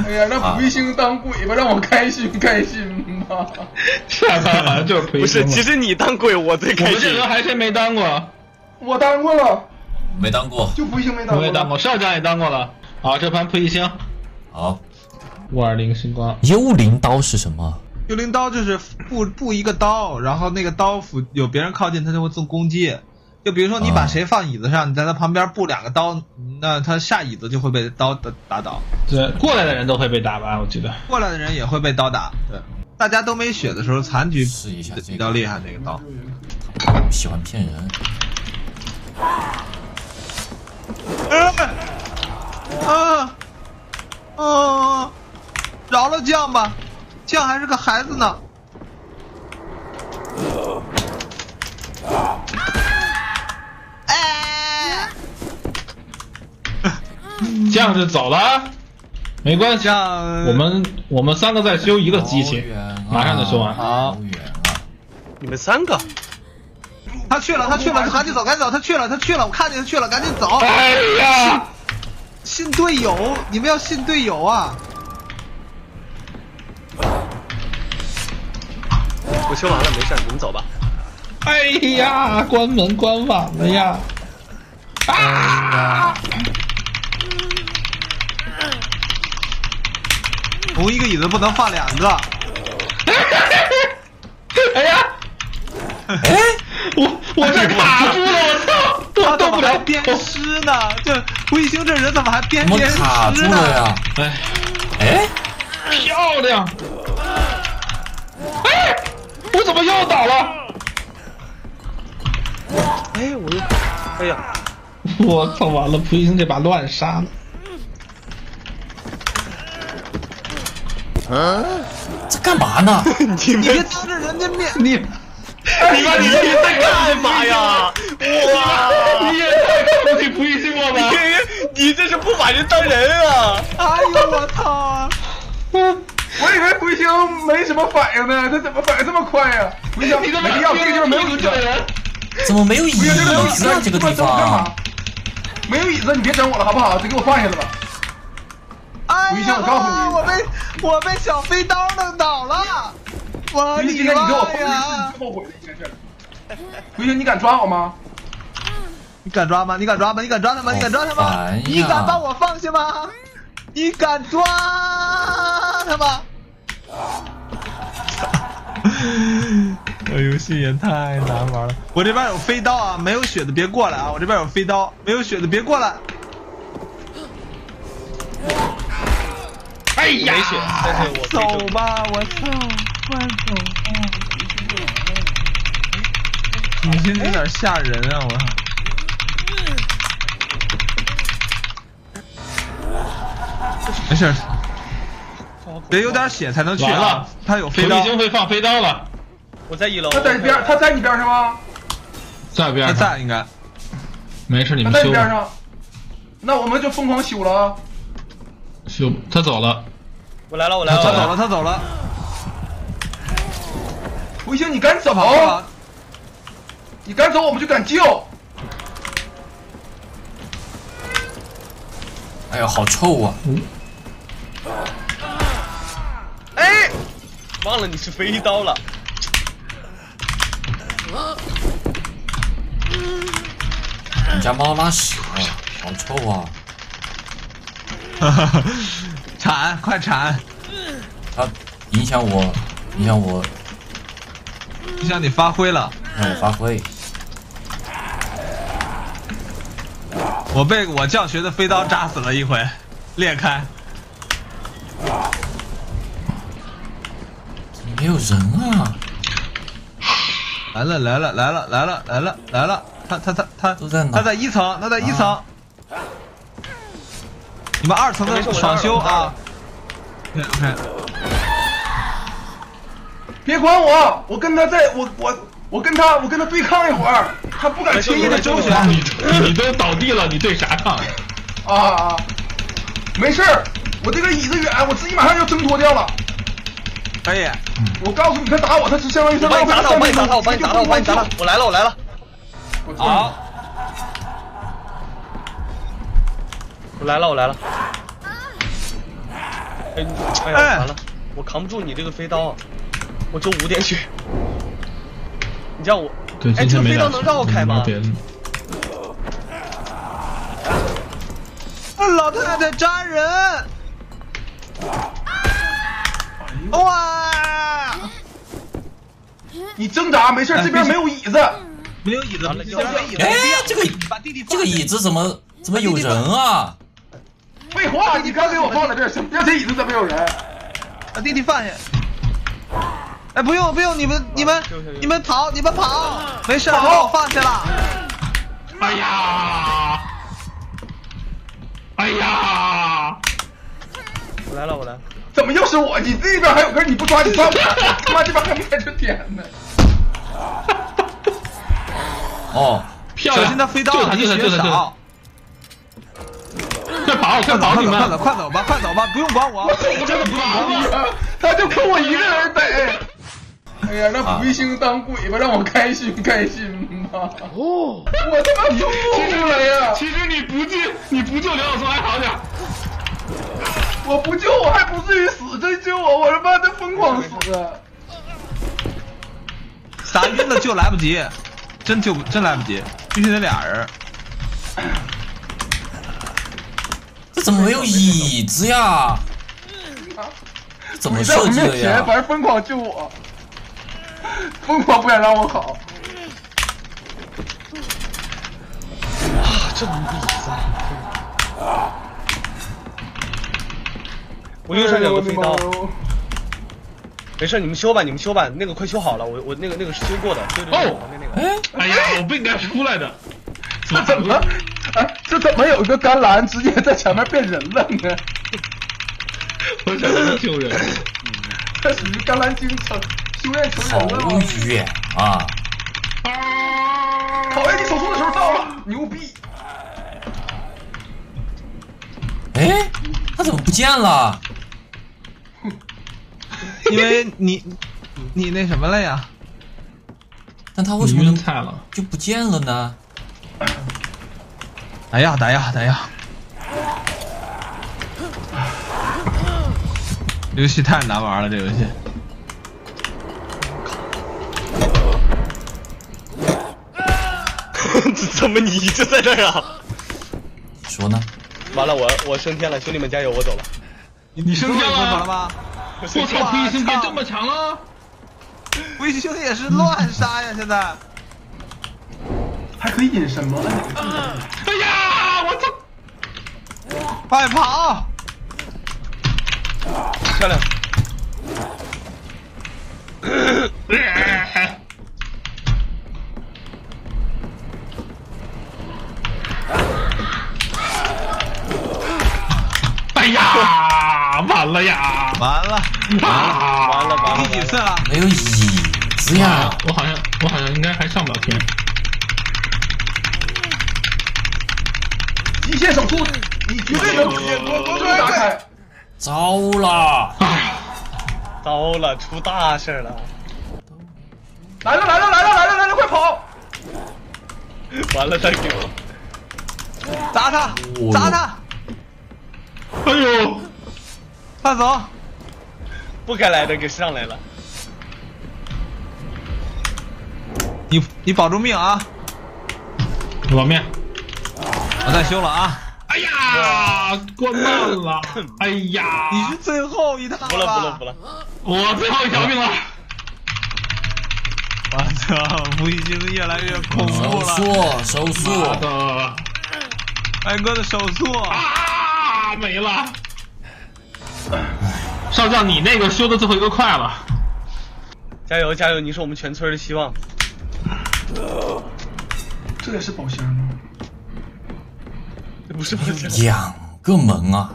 哎呀，让彗星当鬼吧，让我开心开心吧。 下场好像就是彗星。 不是，其实你当鬼我最开心。 我们这人还真没当过。 我当过了。 没当过。 就彗星没当过。 我也当过，少将也当过了。好，这盘彗星。 好。 520星光。 幽灵刀是什么？ 幽灵刀就是布一个刀，然后那个刀斧有别人靠近，他就会做攻击。就比如说你把谁放椅子上，你在他旁边布2个刀，那他下椅子就会被刀打倒。 对，过来的人都会被打吧？我记得过来的人也会被刀打。对，大家都没血的时候，残局试一下这个比较厉害。那个刀喜欢骗人。 饶了酱吧，酱还是个孩子呢。 酱就走了，没关系。我们3个再修一个机器，马上就修完。 好， 你们3个。 他去了，赶紧走，他去了，我看见他去了，赶紧走。 哎呀， 信队友，你们要信队友啊！ 我修完了，没事，你们走吧。 哎呀，关门关晚了呀！啊！ 同一个椅子不能放2个。 哎呀！哎，我这卡住了，我操！ 他怎么还鞭尸呢？这彗星这人怎么还鞭尸呢？ 卡住了呀！哎， 漂亮！哎，我怎么又倒了？ 哎，我又，哎呀！ 我操！完了，彗星这把乱杀了。 这干嘛呢？ 你别当着人家面， 你在干嘛呀？哇！ 你也太看不起彗星了吧？ 你这是不把人当人啊！ 哎呦我操！ 我以为彗星没什么反应呢，他怎么反应这么快呀？彗星，没要这个地方没有椅子， 怎么没有椅子啊？这个地方没有椅子，你别整我了好不好？就给我放下来吧。彗星，我告诉你，我被小飞刀弄倒了。我今天你给我放，后悔了一件事。彗星，你敢抓我吗？ 你敢抓吗？你敢抓吗？你敢抓他吗？你敢抓他吗？你敢把我放下吗？你敢抓他吗？这游戏也太难玩了。我这边有飞刀啊，没有血的别过来啊！我这边有飞刀，没有血的别过来。 哎呀！ 没血，但是我走吧，我操，快走吧！你现在有点吓人啊，我。没事，得有点血才能去啊。他有飞刀， 彗星会放飞刀了。 我在1楼。 他在你边上吗？ 在边上。 他在应该。 没事，你们修。 他在你边上。那我们就疯狂修了。 修，他走了。 我来了。 他走了。 彗星，你敢走？你敢走，我们就敢救。 哎呀，好臭啊！ 哎，忘了你是飞刀了。 人家猫拉屎了，好臭啊！ 铲，快铲！ 它影响我，影响你发挥了。 让我发挥。 我被我教学的飞刀扎死了一回，裂开。 没有人啊！ 来了！他都在哪？ 他在1层，他在1层。你们2层的爽修啊 ！OK， 别管我，我跟他我跟他对抗一会儿，他不敢轻易的周旋。 你都倒地了，你对啥抗？ 啊，没事儿，我这个椅子远，我自己马上就挣脱掉了。 可以， 我告诉你，他打我，他是相当于是浪费了我帮你打他，我来了。 好， 我来了。 哎呀，完了，我扛不住你这个飞刀，我就5点血。你叫我，哎，这个飞刀能绕开吗？ 老太太扎人！哇！ 你挣扎没事，这边没有椅子， 没有椅子， 哎，这个椅子怎么有人啊？ 废话，你刚给我放在这儿，什么叫这椅子怎么有人？ 把弟弟放下。哎，不用，你们跑，没事，我放下了。 哎呀！ 我来了。 怎么又是我？你这边还有个你不抓你上不来，他妈这边还没在这点呢。 哦， 漂亮！ 小心他飞刀，你血少。 快跑！你们快走吧，不用管我。 我真的不管你，他就扣我一个人逮。哎呀，让福星当鬼吧，让我开心吧。哦，我他妈救了呀！ 其实你不救刘小松还好点。 我不救我还不至于死，真救我他妈的疯狂死。 撒晕了救来不及，真来不及，必须得俩人。 这怎么没有椅子呀？怎么设计的呀？ 反正疯狂救我，疯狂不想让我好。 这么椅子。我右上角有个飞刀。没事，你们修吧，那个快修好了，我那个是修过的，对哦， 那个。 哎呀，我不应该出来的。 这怎么有一个甘蓝直接在前面变人了呢？ 我想要救人。 这属于甘蓝精城修炼成人了吗？ 好远啊！ 考验你手速的时候到了，牛逼！ 哎，他怎么不见了？ 因为你那什么了呀？ 但他为什么晕菜了就不见了呢？ 打呀！游戏太难玩了，这游戏。 怎么你就在这儿啊？ 你说呢？ 完了，我升天了，兄弟们加油，我走了。 你升天了吗？ 我操，灰星变这么强了！ 灰星也是乱杀呀，现在。 还可以隐身吗？ 哎呀，我操！ 快跑！ 漂亮。 哎呀，完了呀！ 完了！第几次了？ 没有椅子呀！ 我好像应该还上不了天。 极限手术，你绝对能多打开。 糟了！ 糟了，出大事了！ 来了，快跑！ 完了，再给我砸他！ 哎呦， 快走！ 不该来的给上来了。 你保住命啊！ 我保命。 我再修了啊！ 哎呀，关慢了！哎呀， 你是最后一趟了。 不了， 我最后一条命了。 我操，福星越来越恐怖了。 手速！ 艾哥的手速啊，没了。少将，你那个修的最后一个快了。 加油！你是我们全村的希望。 这也是宝箱吗？ 这不是宝箱。 2个门啊！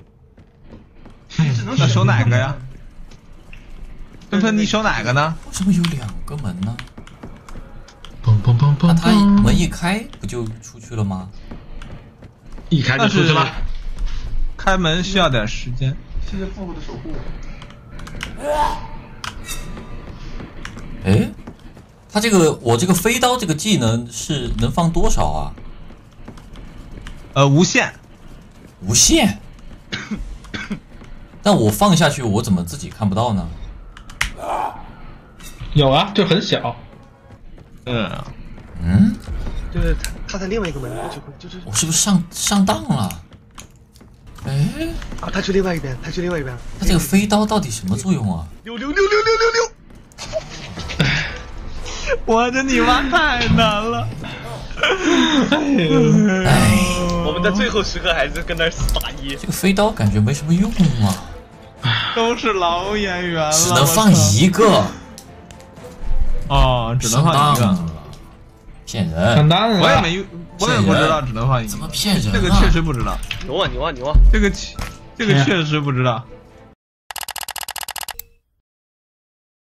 那守哪个呀？喷喷，你守哪个呢？ 为什么有2个门呢？ 那他门一开不就出去了吗？ 一开就出去了。 开门需要点时间。 谢谢父母的守护。 哎，他我这个飞刀这个技能是能放多少啊？ 无限。 无限？ 但我放下去，我怎么自己看不到呢？ 有啊，就很小。 就是他在另外一个门，就是我是不是上当了？哎， 啊，他去另外一边，他去另外一边。 他这个飞刀到底什么作用啊？ 溜！ 我这你妈太难了。 我们的最后时刻还是跟那儿打一。 这个飞刀感觉没什么用啊。 都是老演员了， 只能放一个。 哦，只能放一个。 骗人！ 上当了。 我也不知道只能放一个。 怎么骗人？ 这个确实不知道。 牛啊！ 这个确实不知道。